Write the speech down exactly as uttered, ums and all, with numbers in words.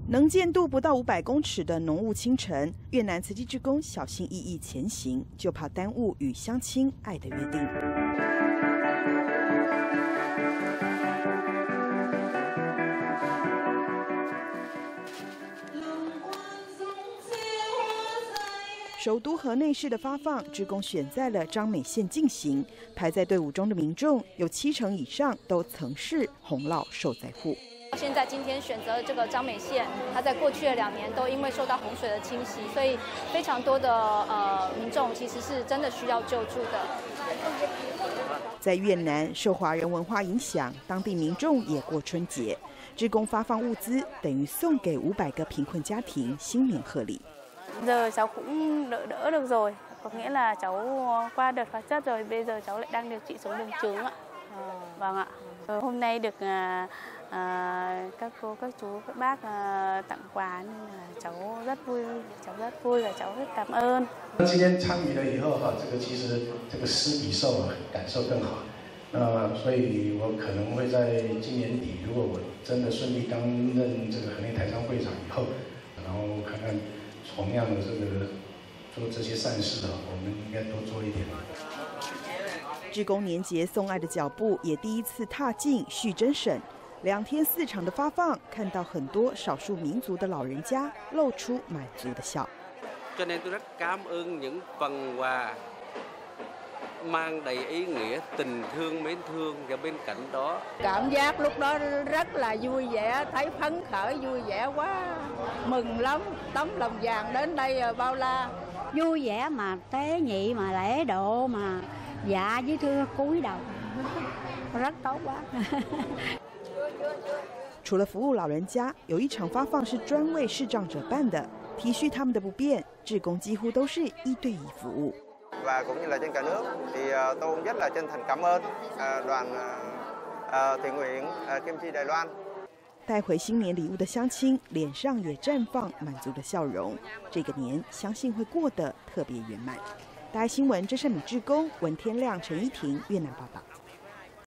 能见度不到五百公尺的浓雾清晨，越南慈济志工小心翼翼前行，就怕耽误与乡亲爱的约定。首都河内市的发放，志工选在了彰美县进行。排在队伍中的民众，有七成以上都曾是洪涝受灾户。 现在今天选择这个彰美县，它在过去的两年都因为受到洪水的侵袭，所以非常多的呃民众其实是真的需要救助的。 在越南受华人文化影响，当地民众也过春节，志工发放物资，等于送给五百个贫困家庭新年贺礼。 Giờ cháu cũng đỡ đỡ được rồi, có nghĩa là cháu qua đợt hóa chất rồi, bây giờ cháu lại đang điều trị xuống buồng trứng ạ. Vâng ạ. Hôm nay được à, à, các cô, các chú, các bác à, tặng quà nên là cháu rất vui, cháu rất vui và cháu rất cảm ơn. 今天参与了以后哈，这个其实这个施比受感受更好。那所以我可能会在今年底，如果我真的顺利担任这个河内台商会长以后，然后看看。 同样的这个做这些善事啊，我们应该多做一点。 志工年节送爱的脚步也第一次踏进旭珍省，两天四场的发放，看到很多少数民族的老人家露出满足的笑。 cho nên tôi rất cảm ơn những phần quà mang đầy ý nghĩa tình thương mến thương và bên cạnh đó cảm giác lúc đó rất là vui vẻ, thấy phấn khởi vui vẻ quá, mừng lắm, tấm lòng vàng đến đây bao la, vui vẻ mà tế nhị mà lễ độ mà dạ với thưa cúi đầu rất tốt quá. 除了服务老人家，有一场发放是专为视障者办的，体恤他们的不便，志工几乎都是一对一服务。 Và cũng như là trên cả nước thì tôi cũng rất là chân thành cảm ơn đoàn thiện nguyện Kim Chi Đài Loan。 带回新年礼物的乡亲脸上也绽放满足的笑容，这个年相信会过得特别圆满。大爱新闻，真善美志工文天亮、陈依婷越南报道。